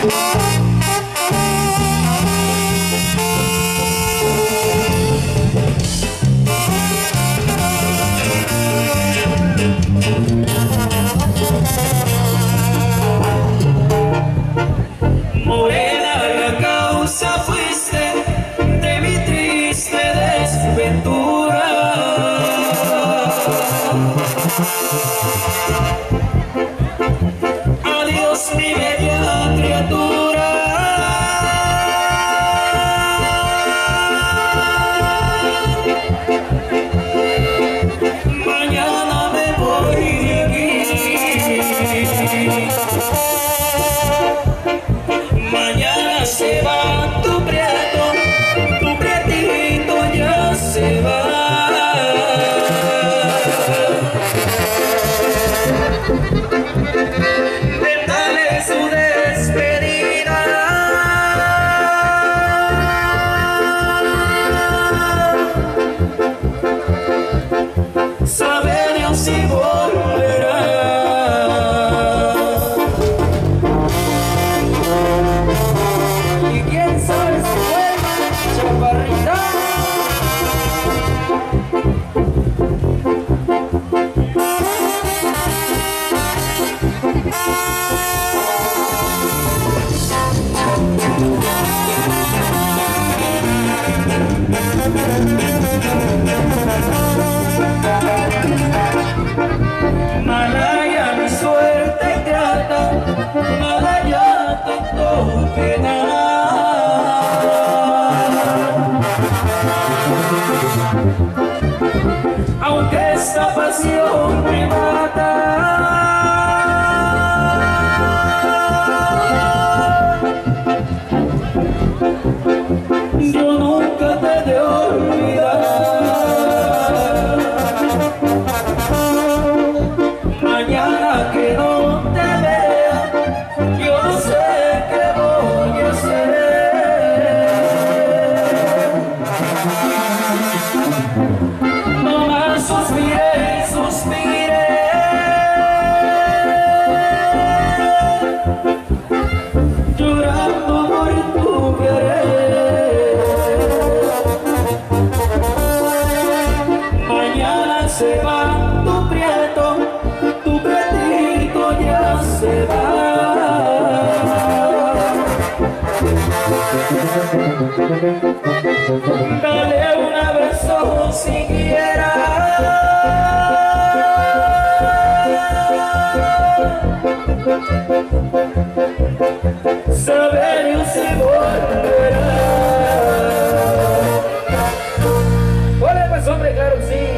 Morena, la causa fuiste de mi triste desventura. Adiós, mi bella criatura. Mañana me voy de aquí. Mañana se va tu prieto, tu prietito ya se va. Dale su despedida. Sabe Dios si volverá. Malaya mi suerte grata, Malaya tanto pena. Aunque esta pasión me mata, yo nunca te he de olvidar. Mañana que no te vea, yo no sé qué voy a hacer. Nomás suspiré y suspiré. Llorando por tu querer. Mañana se va tu prieto, tu prietito ya se va. Dale un abrazo siquiera. Saber Dios si volverá. Hola pues hombre, claro que sí.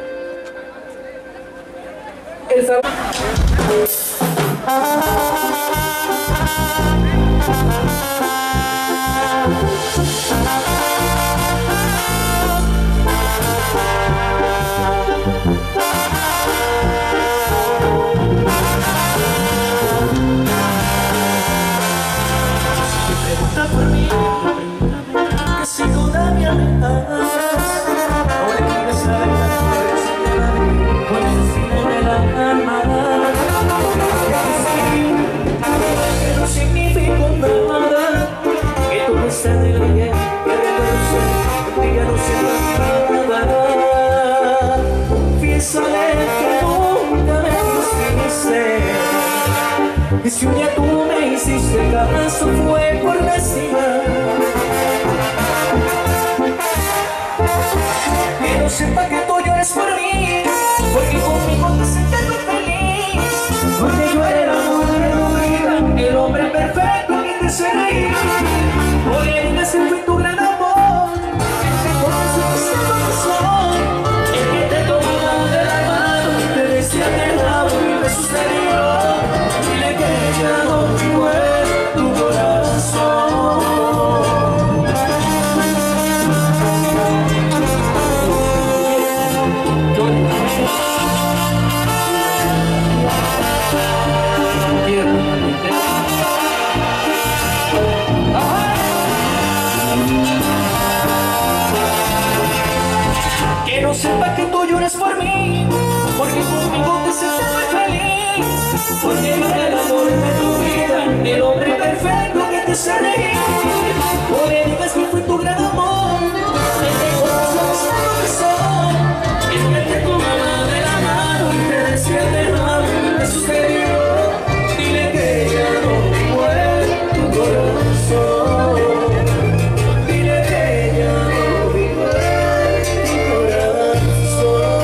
Esa... por mí, que si todavía me amas, ahora quieres saber pues si no me la amas, que no significa nada, que tú me estás de bien, que ya no sé nada. Piénsale que nunca me quisiste, y si un día tú me hiciste caso fue por lastimar. Que no sepa que tú llores por mí, porque conmigo te sientes muy feliz, porque yo era el amor de tu vida, el hombre perfecto que te hace reír. Hoy en día se fue tu gran amor, porque supiste tu razón, el que te tomaba de la mano, te decía que el amor y me sucedió. Dile que ya no fue tu corazón. Que no sepa que tú lloras por mí, porque conmigo te sientes muy feliz, porque yo era el amor de tu vida, el hombre perfecto que te hace reír. No le digas que fue tu gran amor, el corazón es el que te tomaba de la mano y te decía te amo, me sucedió. Dile que ya no vivo en tu corazón. Dile que ya no vivo en tu corazón.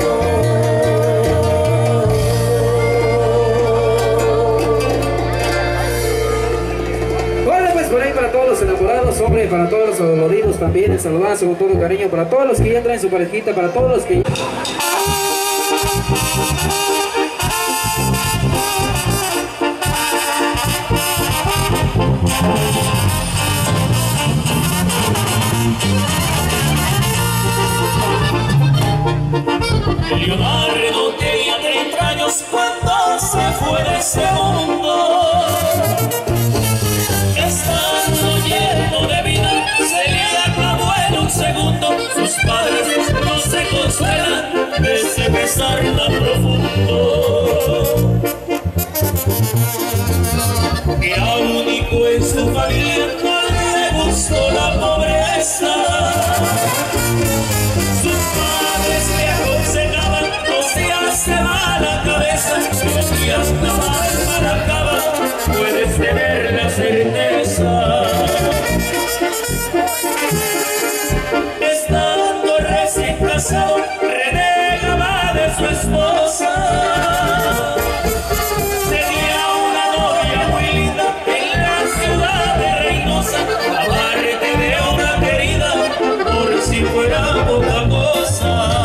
Bueno, pues por ahí para todos los enamorados, hombre, para todos los doloridos también, el saludazo con todo cariño, para todos los que ya traen su parejita, para todos los que ya... Leonardo tenía 30 años cuando se fue de ese mundo. Estando lleno de vida, se le acabó en un segundo. Sus padres no se consuelan de ese pesar tan profundo. Era único en su familia, no le gustó la pobreza. Sus padres le aconsejaban, los días se va la cabeza, los días no van para acaba, puedes tener la certeza. Estando recién casado, renegaba de su esposa. Tenía una novia muy linda en la ciudad de Reynosa, aparte de una querida, por si fuera poca cosa.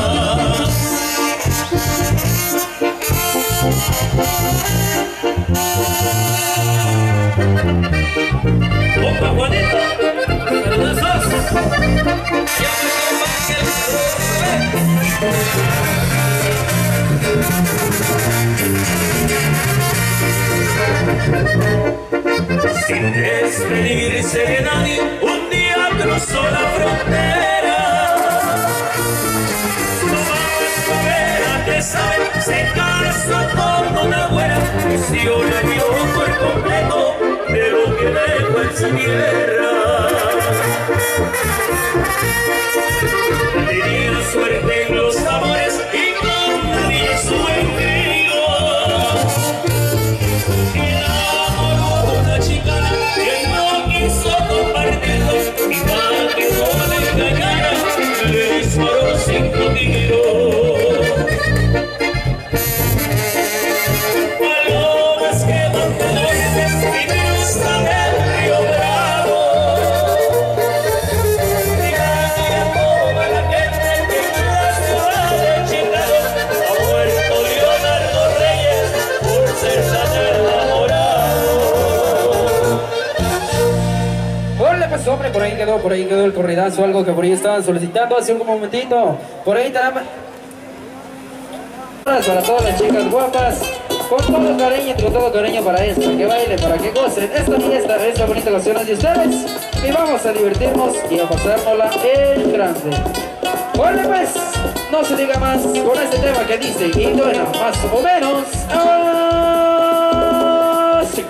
Opa, Juanito, saludazos. Sin despedirse de nadie, un día cruzó la frontera. Que sabe, se casó con una güera y si yo le dio por completo de lo que dejó en su tierra. Tenía suerte en los amores y con nadie su enemigo. Enamoró una chicana que no quiso compartirlos y para que no le engañara le disparó 5 tiros. Palomas que van colores y cruzan el río Bravo. Díganle a toda la gente que en la ciudad de Chicago ha muerto Leonardo Reyes por ser tan enamorado. Órale pues hombre, por ahí quedó el corridazo, algo que por ahí estaban solicitando hace un momentito. Por ahí tenemos para todas las chicas guapas, con todo cariño para esto, que bailen, para que gocen esta fiesta, esta bonita ocasión de ustedes, y vamos a divertirnos y a pasárnosla en grande. Órale pues, no se diga más con este tema que dice, y bueno, más o menos así.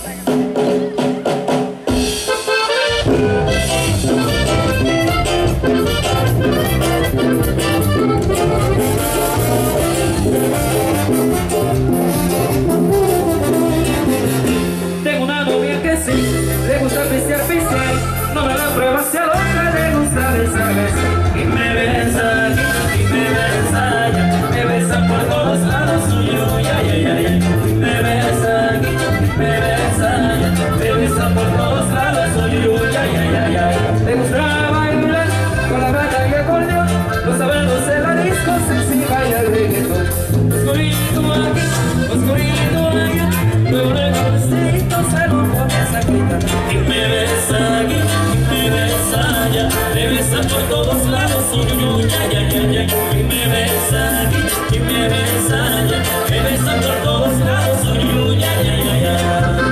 Tengo una novia que sí, le gusta pistear, no me la prueba, se aloca, le gusta besar, y me besa aquí, y me besa allá, me besa por todos lados, uy, ay, ay, ay, me besa aquí, me besa allá, me besa por todos lados, uy, ay, ay, ay, ay, le gusta bailar con la banda y el acordeón, los sábados en la disco, sexy baila el reggaetón, oscurito aquí, oscurito allá, luego de golpecitos se lo comienza a quitar, y me besa aquí, y me besa allá, me besa por todos lados, uy, ay, ay, ay, ay, y me besa aquí, y me besa allá, me besa por todos lados, uy, ay, ay, ay, ay.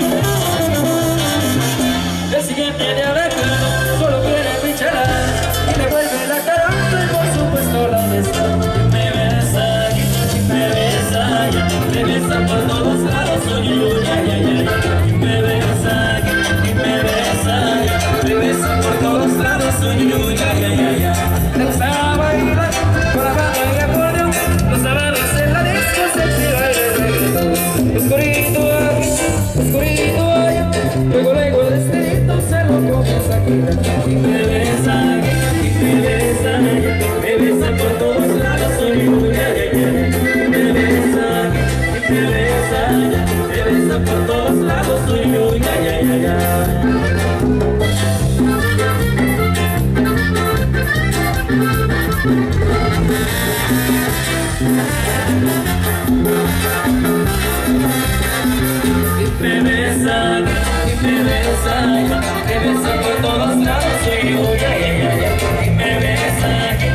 El siguiente de acá solo quiere pichar me besa por todos lados, uy, uy, ay, ay, ay, ay. Me besa por todos lados, uy, uy, ay, ay, ay, ay. Me besa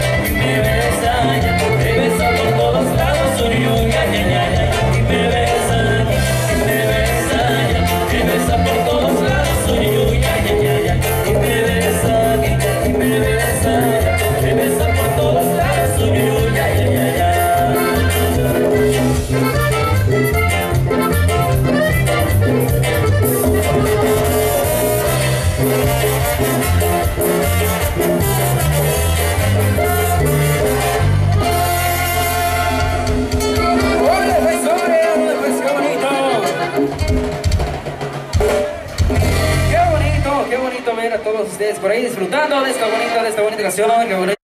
por todos lados, uy, uy, ay, ay, ay, ay. Me besa por todos lados, uy, uy, ay, ay, ay, ay. Me besa por todos lados, uy, uy, ay, ay, ay, ay. Qué bonito ver a todos ustedes por ahí disfrutando de esta bonita canción. Qué bonito.